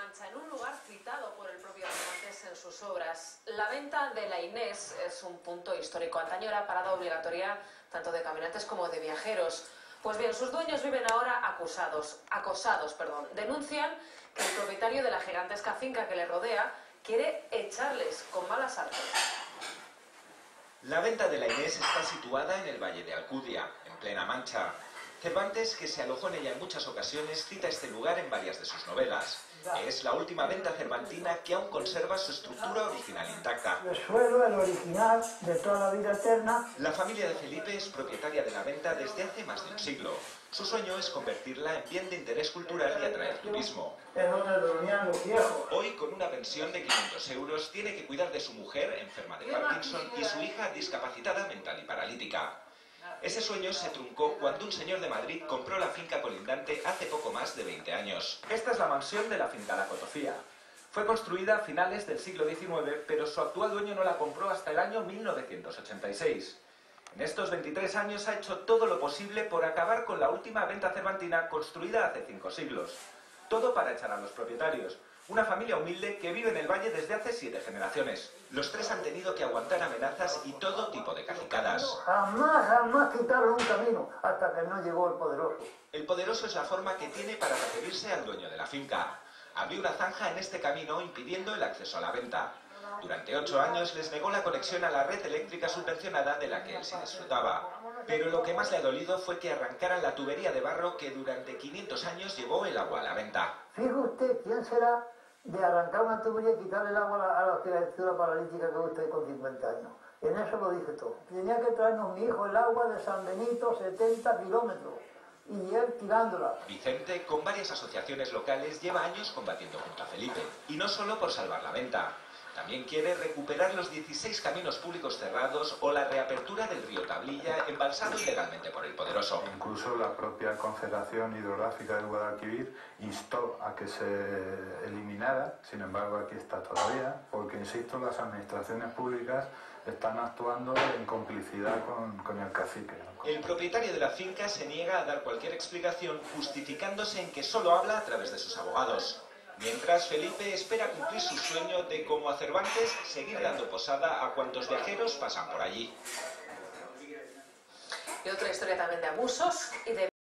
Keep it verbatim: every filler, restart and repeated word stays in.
Mancha, en un lugar citado por el propio Cervantes en sus obras. La venta de la Inés es un punto histórico. Antaño era parada obligatoria tanto de caminantes como de viajeros. Pues bien, sus dueños viven ahora acusados, acosados. Perdón. Denuncian que el propietario de la gigantesca finca que le rodea quiere echarles con malas artes. La venta de la Inés está situada en el Valle de Alcudia, en plena Mancha. Cervantes, que se alojó en ella en muchas ocasiones, cita este lugar en varias de sus novelas. Es la última venta cervantina que aún conserva su estructura original intacta. El suelo, el original, de toda la vida eterna. La familia de Felipe es propietaria de la venta desde hace más de un siglo. Su sueño es convertirla en bien de interés cultural y atraer turismo. Es donde dormían los viejos. Hoy, con una pensión de quinientos euros, tiene que cuidar de su mujer, enferma de Parkinson, y su hija, discapacitada mental y paralítica. Ese sueño se truncó cuando un señor de Madrid compró la finca colindante hace poco más de veinte años. Esta es la mansión de la finca La Cotofía. Fue construida a finales del siglo diecinueve, pero su actual dueño no la compró hasta el año mil novecientos ochenta y seis. En estos veintitrés años ha hecho todo lo posible por acabar con la última venta cervantina construida hace cinco siglos. Todo para echar a los propietarios. Una familia humilde que vive en el valle desde hace siete generaciones. Los tres han tenido que aguantar amenazas y todo tipo de cacicadas. Jamás, jamás quitaron un camino hasta que no llegó el poderoso. El poderoso es la forma que tiene para referirse al dueño de la finca. Abrió una zanja en este camino impidiendo el acceso a la venta. Durante ocho años les negó la conexión a la red eléctrica subvencionada de la que él sí disfrutaba. Pero lo que más le ha dolido fue que arrancaran la tubería de barro que durante quinientos años llevó el agua a la venta. Fije usted, ¿quién será de arrancar una tubería y quitarle el agua a la, a la criatura paralítica que usted con cincuenta años? En eso lo dije todo. Tenía que traernos mi hijo el agua de San Benito, setenta kilómetros, y él tirándola. Vicente, con varias asociaciones locales, lleva años combatiendo junto a Felipe. Y no solo por salvar la venta. También quiere recuperar los dieciséis caminos públicos cerrados o la reapertura del río Tablilla, embalsado ilegalmente por el poderoso. Incluso la propia Confederación Hidrográfica del Guadalquivir instó a que se eliminara, sin embargo aquí está todavía, porque, insisto, las administraciones públicas están actuando en complicidad con, con el cacique. El propietario de la finca se niega a dar cualquier explicación, justificándose en que solo habla a través de sus abogados. Mientras, Felipe espera cumplir su sueño de, como a Cervantes, seguir dando posada a cuantos viajeros pasan por allí. Y otra historia también de abusos y de